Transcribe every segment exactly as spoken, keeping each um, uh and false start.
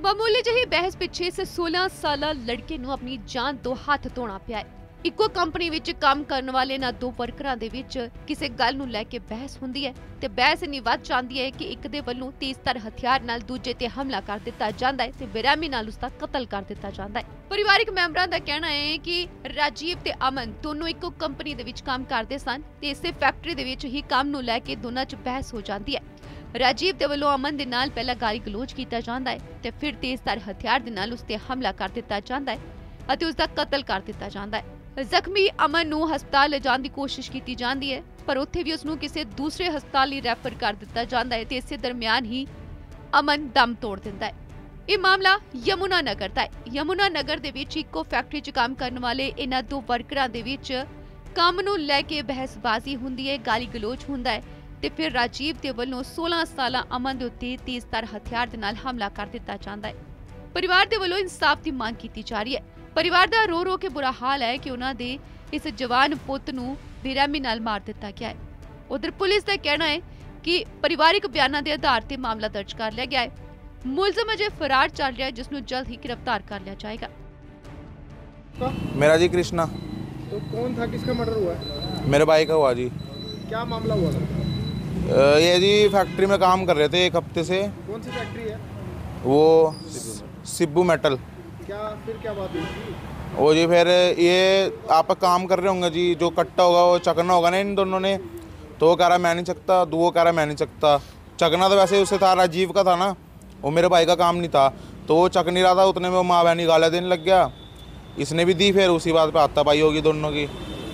ਮਾਮੂਲੀ ਜਿਹੀ ਬਹਿਸ ਪਿੱਛੇ ਇਸ सोलह ਸਾਲਾ ਲੜਕੇ ਨੂੰ ਆਪਣੀ ਜਾਨ ਤੋਂ ਹੱਥ ਧੋਣਾ ਪਿਆ ਹੈ। ਇੱਕੋ ਕੰਪਨੀ ਵਿੱਚ ਕੰਮ ਕਰਨ ਵਾਲੇ ਨਾ ਦੋ ਵਰਕਰਾਂ ਦੇ ਵਿੱਚ ਕਿਸੇ ਗੱਲ ਨੂੰ ਲੈ ਕੇ ਬਹਿਸ ਹੁੰਦੀ ਹੈ ਤੇ ਬਹਿਸ ਇੰਨੀ ਵੱਧ ਜਾਂਦੀ ਹੈ ਕਿ ਇੱਕ ਦੇ ਵੱਲੋਂ ਤੇਜ਼ਧਾਰ ਹਥਿਆਰ ਨਾਲ ਦੂਜੇ ਤੇ ਹਮਲਾ ਕਰ ਦਿੱਤਾ ਜਾਂਦਾ ਹੈ ਤੇ ਬੇਰਹਿਮੀ ਨਾਲ ਉਸ ਦਾ ਕਤਲ ਕਰ ਦਿੱਤਾ ਜਾਂਦਾ ਹੈ। ਪਰਿਵਾਰਕ ਮੈਂਬਰਾਂ ਦਾ ਕਹਿਣਾ ਹੈ ਕਿ ਰਾਜੀਵ ਤੇ ਅਮਨ ਦੋਨੋਂ ਇੱਕੋ ਕੰਪਨੀ ਦੇ ਵਿੱਚ ਕੰਮ ਕਰਦੇ ਸਨ ਤੇ ਇਸੇ ਫੈਕਟਰੀ ਦੇ ਵਿੱਚ ਹੀ ਕੰਮ ਨੂੰ ਲੈ ਕੇ ਦੋਨਾਂ 'ਚ ਬਹਿਸ ਹੋ ਜਾਂਦੀ ਹੈ। ਰਾਜੀਵ ਦੇ ਵੱਲੋਂ ਅਮਨ ਦੇ ਨਾਲ ਪਹਿਲਾਂ ਗਾਲੀ ਗਲੋਚ ਕੀਤਾ ਜਾਂਦਾ ਹੈ ਤੇ ਫਿਰ ਤੇਜ਼ਧਾਰ ਹਥਿਆਰ ਦੇ ਨਾਲ ਉਸ ਤੇ ਹਮਲਾ ਕਰ ਦਿੱਤਾ ਜਾਂਦਾ ਹੈ ਅਤੇ ਉਸ ਦਾ ਕਤਲ ਕਰ ਦਿੱਤਾ ਜਾਂਦਾ ਹੈ। ਜ਼ਖਮੀ ਅਮਨ ਨੂੰ ਹਸਪਤਾਲ ਲਿਜਾਣ ਦੀ ਕੋਸ਼ਿਸ਼ ਕੀਤੀ ਜਾਂਦੀ ਹੈ ਪਰ ਉੱਥੇ ਵੀ ਉਸ ਨੂੰ ਕਿਸੇ ਦੂਸਰੇ ਹਸਪਤਾਲ ਲਈ ਰੈਫਰ ਕਰ ਦਿੱਤਾ ਜਾਂਦਾ ਹੈ ਤੇ ਇਸੇ ਦਰਮਿਆਨ ਹੀ ਅਮਨ ਦਮ ਤੋੜ ਦਿੰਦਾ ਹੈ। ਇਹ ਮਾਮਲਾ ਯਮੁਨਾ ਨਗਰ ਦਾ ਹੈ। ਯਮੁਨਾ ਨਗਰ ਦੇ ਵਿੱਚ ਇੱਕੋ ਫੈਕਟਰੀ 'ਚ ਕੰਮ ਕਰਨ ਵਾਲੇ ਇਹਨਾਂ ਦੋ ਵਰਕਰਾਂ ਦੇ ਵਿੱਚ ਕੰਮ ਨੂੰ ਲੈ ਕੇ ਬਹਿਸਬਾਜ਼ੀ ਹੁੰਦੀ ਹੈ, ਗਾਲੀ ਗਲੋਚ ਹੁੰਦਾ ਹੈ ਤੇ ਫਿਰ ਰਾਜੀਵ ਦੇ ਵੱਲੋਂ सोलह ਸਾਲਾ ਅਮਨ ਦੇ ਉੱਤੇ ਤੇਜ਼ਧਾਰ ਹਥਿਆਰ ਦੇ ਨਾਲ ਹਮਲਾ ਕਰ ਦਿੱਤਾ ਜਾਂਦਾ ਹੈ। ਪਰਿਵਾਰ ਦੇ ਵੱਲੋਂ ਇਨਸਾਫ ਦੀ ਮੰਗ ਕੀਤੀ ਜਾ ਰਹੀ ਹੈ। ਪਰਿਵਾਰ ਦਾ ਰੋ ਰੋ ਕੇ ਬੁਰਾ ਹਾਲ ਹੈ ਕਿ ਉਹਨਾਂ ਦੇ ਇਸ ਜਵਾਨ ਪੁੱਤ ਨੂੰ ਬੇਰਹਿਮੀ ਨਾਲ ਮਾਰ ਦਿੱਤਾ ਗਿਆ ਹੈ। ਉਧਰ ਪੁਲਿਸ ਦਾ ਕਹਿਣਾ ਹੈ ਕਿ ਪਰਿਵਾਰਿਕ ਬਿਆਨਾਂ ਦੇ ਆਧਾਰ ਤੇ ਮਾਮਲਾ ਦਰਜ ਕਰ ਲਿਆ ਗਿਆ ਹੈ। ਮੁਲਜ਼ਮ ਅਜੇ ਫਰਾਰ ਚੱਲ ਰਿਹਾ ਹੈ ਜਿਸ ਨੂੰ ਜਲਦ ਹੀ गिरफ्तार कर लिया जाएगा। मेरा जी कृष्णा। तो कौन था, किसका मर्डर हुआ? मेरे भाई का हुआ जी। क्या मामला हुआ था? ये जी फैक्ट्री में काम कर रहे थे एक हफ्ते से। कौन सी फैक्ट्री है? वो सिब्बू मेटल। क्या फिर क्या बात हुई? वो जी फिर ये आप काम कर रहे होंगे जी, जो कट्टा होगा वो चकना होगा ना इन दोनों ने, तो वो कह रहा मैं नहीं चकता, दो वो कह रहा मैं नहीं चकता। चकना तो वैसे उससे था, राजीव का था ना, वो मेरे भाई का काम नहीं था, तो वो चक नहीं रहा था। उतने में वो माँ बहनी गालियाँ देने लग गया, इसने भी दी, फिर उसी बात पे हाथापाई होगी दोनों की।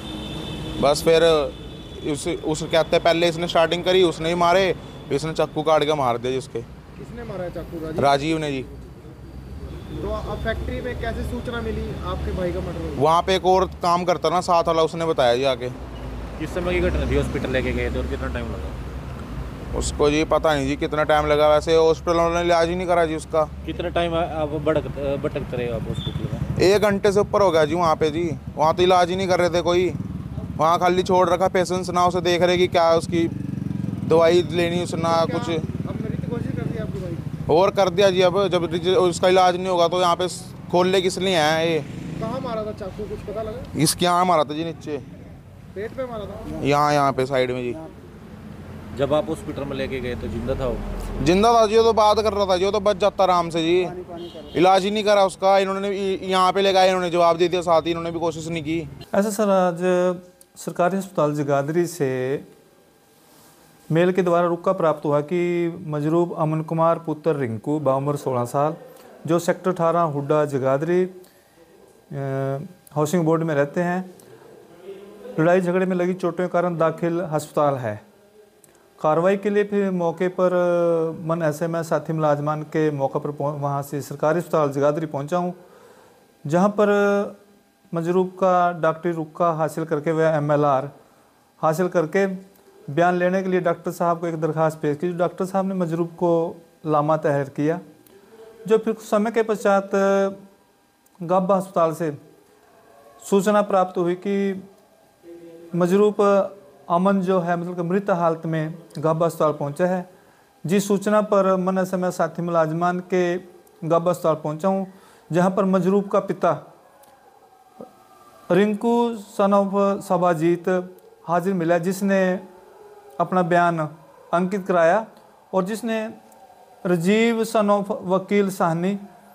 बस फिर उस उस कहते पहले इसने स्टार्टिंग करी, उसने ही मारे, इसने चाकू काट के मार दिया जिसके। किसने मारा है चाकू? राजीव? राजीव ने जी। तो अब फैक्ट्री में कैसे सूचना मिली आपके भाई का मर्डर? वहाँ पे एक और काम करता ना साथ वाला, उसने बताया जी आके। किस समय की घटना थी? हॉस्पिटल लेके गए थे और कितना टाइम लगा? उसको जी पता नहीं जी कितना टाइम लगा, वैसे हॉस्पिटल वालों ने इलाज ही नहीं करा जी उसका। कितना टाइम आप भटक भटकते रहे आप हॉस्पिटल में? एक घंटे से ऊपर हो गया जी वहाँ पे जी। वहाँ तो इलाज ही नहीं कर रहे थे कोई, वहाँ खाली छोड़ रखा पेशेंट्स ना, उसे देख रहे कि क्या उसकी दवाई लेनी उसने ना कुछ। अब मरने की कोशिश कर दी आपके भाई? और कर दिया जी। अब जब उसका इलाज नहीं होगा तो यहाँ पे खोलने किस लिए हैं ये? कहाँ मारा था चाकू, कुछ पता लगा? इसके यहाँ मारा था जी, नीचे पेट पे मारा था? यहाँ यहाँ पे साइड में जी। जब आप हॉस्पिटल में लेके गए तो जिंदा था वो? जिंदा था जी, वो तो बात कर रहा था जी, वो तो बच जाता आराम से जी। इलाज ही नहीं करा उसका इन्होंने, यहाँ पे ले गए इन्होंने जवाब दे दिया, साथ ही इन्होंने भी कोशिश नहीं की। ऐसा सर आज सरकारी अस्पताल जगाधरी से मेल के द्वारा रुका प्राप्त हुआ कि मजरूब अमन कुमार पुत्र रिंकू बाउमर सोलह साल, जो सेक्टर अठारह हुड्डा जगाधरी हाउसिंग बोर्ड में रहते हैं, लड़ाई झगड़े में लगी चोटों के कारण दाखिल अस्पताल है। कार्रवाई के लिए फिर मौके पर मन ऐसे मैं साथी मुलाजमान के मौके पर वहाँ से सरकारी अस्पताल जगाधरी पहुँचा हूँ, जहाँ पर मजरूब का डॉक्टरी रुका हासिल करके वह एम एल आर हासिल करके बयान लेने के लिए डॉक्टर साहब को एक दरख्वास्त पेश की। डॉक्टर साहब ने मजरूब को लामा तहरीर किया, जो फिर कुछ समय के पश्चात गाबा अस्पताल से सूचना प्राप्त हुई कि मजरूब अमन जो है मतलब मृत हालत में गाबा अस्पताल पहुंचा है। जिस सूचना पर मन समय साथी मुलाजमान के गाबा अस्पताल पहुंचा हूं, जहां पर मजरूब का पिता रिंकू सन ऑफ सबाजीत हाजिर मिला, जिसने अपना बयान अंकित कराया और जिसने राजीव सन ऑफ वकील साहनी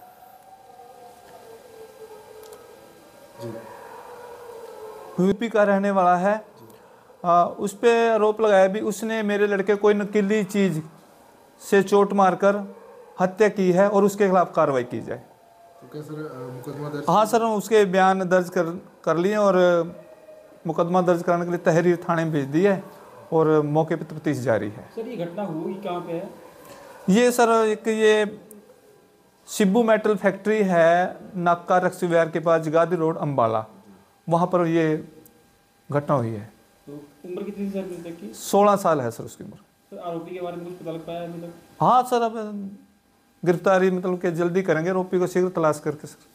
यूपी का रहने वाला है, आ, उस पर आरोप लगाया भी उसने मेरे लड़के कोई नकीली चीज़ से चोट मारकर हत्या की है और उसके खिलाफ कार्रवाई की जाए। तो क्या सर मुकदमा दर्ज? हाँ सर, उसके बयान दर्ज कर कर लिए और मुकदमा दर्ज कराने के लिए तहरीर थाने में भेज दी है और मौके पर तफ्तीश जारी है। सर ये घटना हुई कहाँ पे है? ये सर एक ये सिब्बू मेटल फैक्ट्री है, नाका रक्सी विहार के पास जगाधरी रोड अम्बाला, वहाँ पर ये घटना हुई है। तो उम्र कितनी सर तक की? सोलह साल है सर उसकी उम्र। सर आरोपी के बारे में कुछ पता लग पाया अभी तक? हाँ सर, अब गिरफ्तारी मतलब कि जल्दी करेंगे, आरोपी को शीघ्र तलाश करके सर।